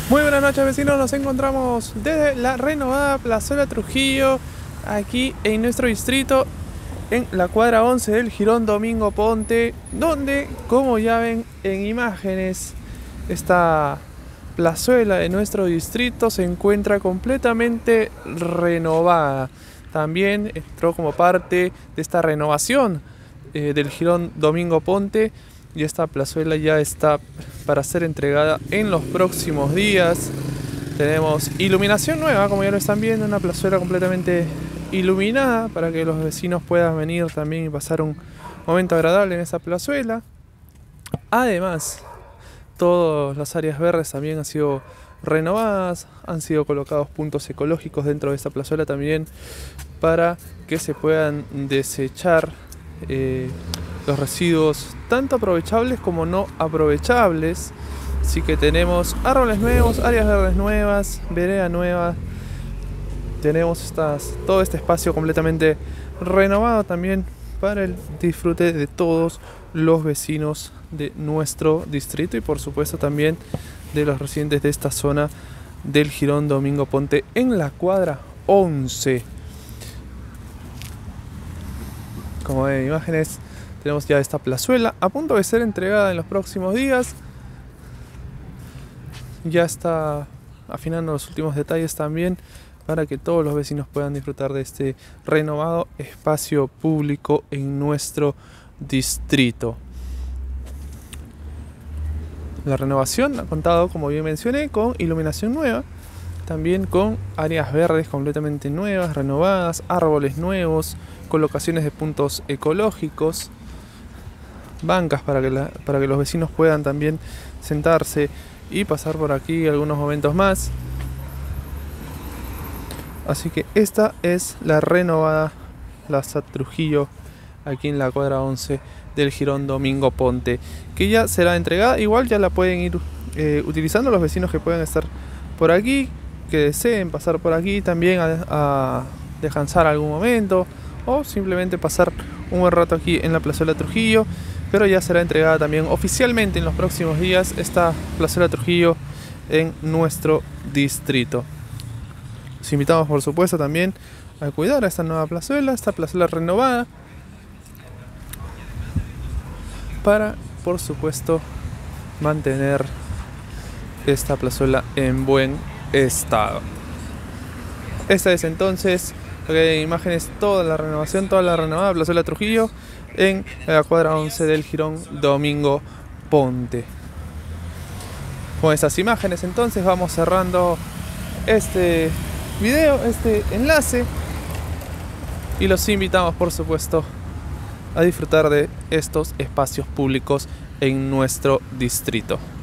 Muy buenas noches, vecinos, nos encontramos desde la renovada Plazuela Trujillo, aquí en nuestro distrito, en la cuadra 11 del Jirón Domingo Ponte, donde, como ya ven en imágenes, esta plazuela de nuestro distrito se encuentra completamente renovada. También entró como parte de esta renovación del Jirón Domingo Ponte, y esta plazuela ya está para ser entregada en los próximos días. Tenemos iluminación nueva, como ya lo están viendo, una plazuela completamente iluminada para que los vecinos puedan venir también y pasar un momento agradable en esta plazuela. Además, todas las áreas verdes también han sido renovadas, han sido colocados puntos ecológicos dentro de esta plazuela también para que se puedan desechar los residuos tanto aprovechables como no aprovechables. Así que tenemos árboles nuevos, áreas verdes nuevas, vereda nueva. Tenemos todo este espacio completamente renovado también para el disfrute de todos los vecinos de nuestro distrito y por supuesto también de los residentes de esta zona del Jirón Domingo Ponte en la cuadra 11. Como ven en imágenes, tenemos ya esta plazuela a punto de ser entregada en los próximos días. Ya está afinando los últimos detalles también para que todos los vecinos puedan disfrutar de este renovado espacio público en nuestro distrito. La renovación ha contado, como bien mencioné, con iluminación nueva, también con áreas verdes completamente nuevas, renovadas, árboles nuevos, colocaciones de puntos ecológicos, bancas para que los vecinos puedan también sentarse y pasar por aquí algunos momentos más. Así que esta es la renovada Plaza Trujillo aquí en la cuadra 11 del Jirón Domingo Ponte, que ya será entregada. Igual ya la pueden ir utilizando los vecinos que puedan estar por aquí, que deseen pasar por aquí también a descansar algún momento o simplemente pasar un buen rato aquí en la Plazuela Trujillo. Pero ya será entregada también oficialmente en los próximos días esta Plazuela Trujillo en nuestro distrito. Los invitamos por supuesto también a cuidar a esta nueva plazuela, esta plazuela renovada, para por supuesto mantener esta plazuela en buen estado. Esta es entonces imágenes, toda la renovación, toda la renovada Plazuela Trujillo en la cuadra 11 del Jirón Domingo Ponte. Con estas imágenes entonces vamos cerrando este video, este enlace, y los invitamos por supuesto a disfrutar de estos espacios públicos en nuestro distrito.